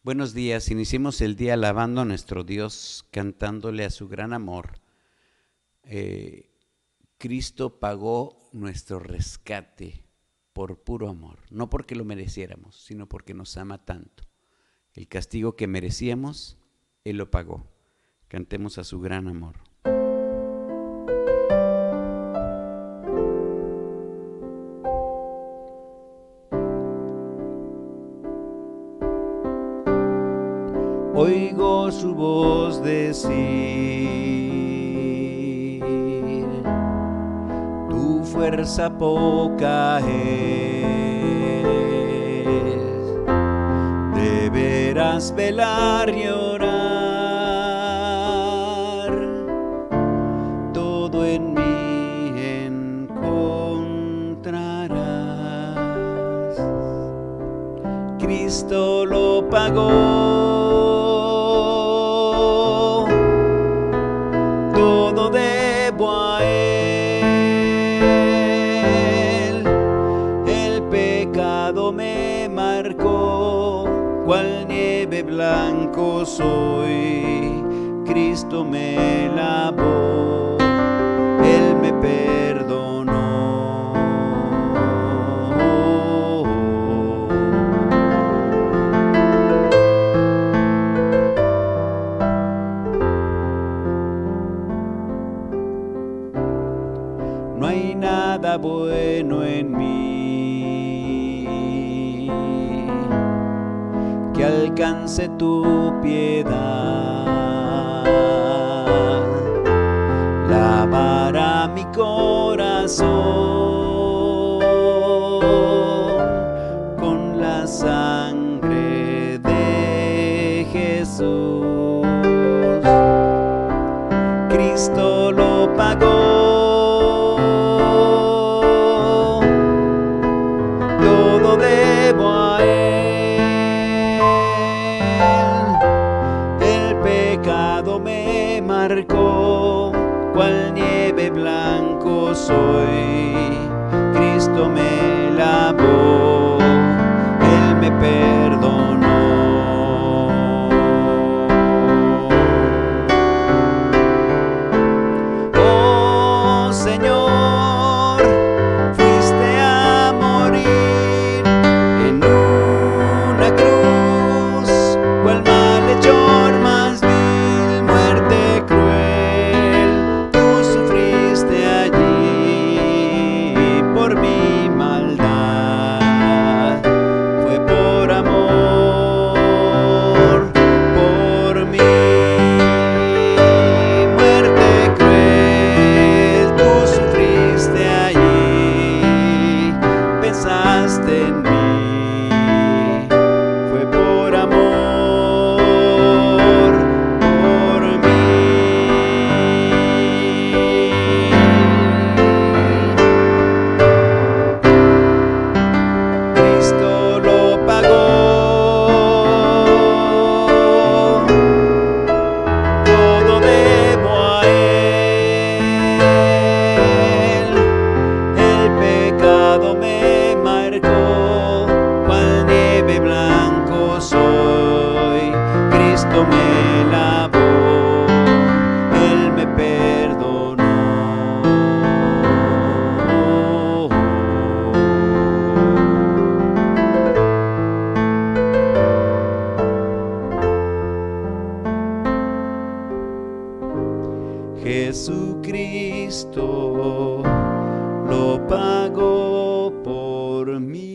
Buenos días, iniciemos el día alabando a nuestro Dios, cantándole a su gran amor. Cristo pagó nuestro rescate por puro amor, no porque lo mereciéramos, sino porque nos ama tanto. El castigo que merecíamos, Él lo pagó. Cantemos a su gran amor. Oigo su voz decir: tu fuerza poca es, deberás velar y orar, todo en mí encontrarás. Cristo lo pagó, todo debo a Él. El pecado me marcó, cual nieve blanco soy. Cristo me lavó, Él me perdonó. No hay nada bueno en mí que alcance tu piedad. Lavará mi corazón con la sangre de Jesús. Cristo lo pagó, todo debo a Él. El pecado me marcó, cual nieve blanco soy. Cristo me lavó, Él me perdonó. Oh Señor, fuiste a morir en una cruz, cual malhechor más vil, muerte cruel. Tú sufriste allí por mi maldad. Fue por amor, por mi muerte cruel. Tú sufriste allí, pensaste en mí. Fue por amor, por mí. Cristo lo pagó, todo debo a Él. El pecado me marcó, cual nieve blanco soy. Cristo me lavó, Él me perdonó. Jesucristo lo pagó por mí.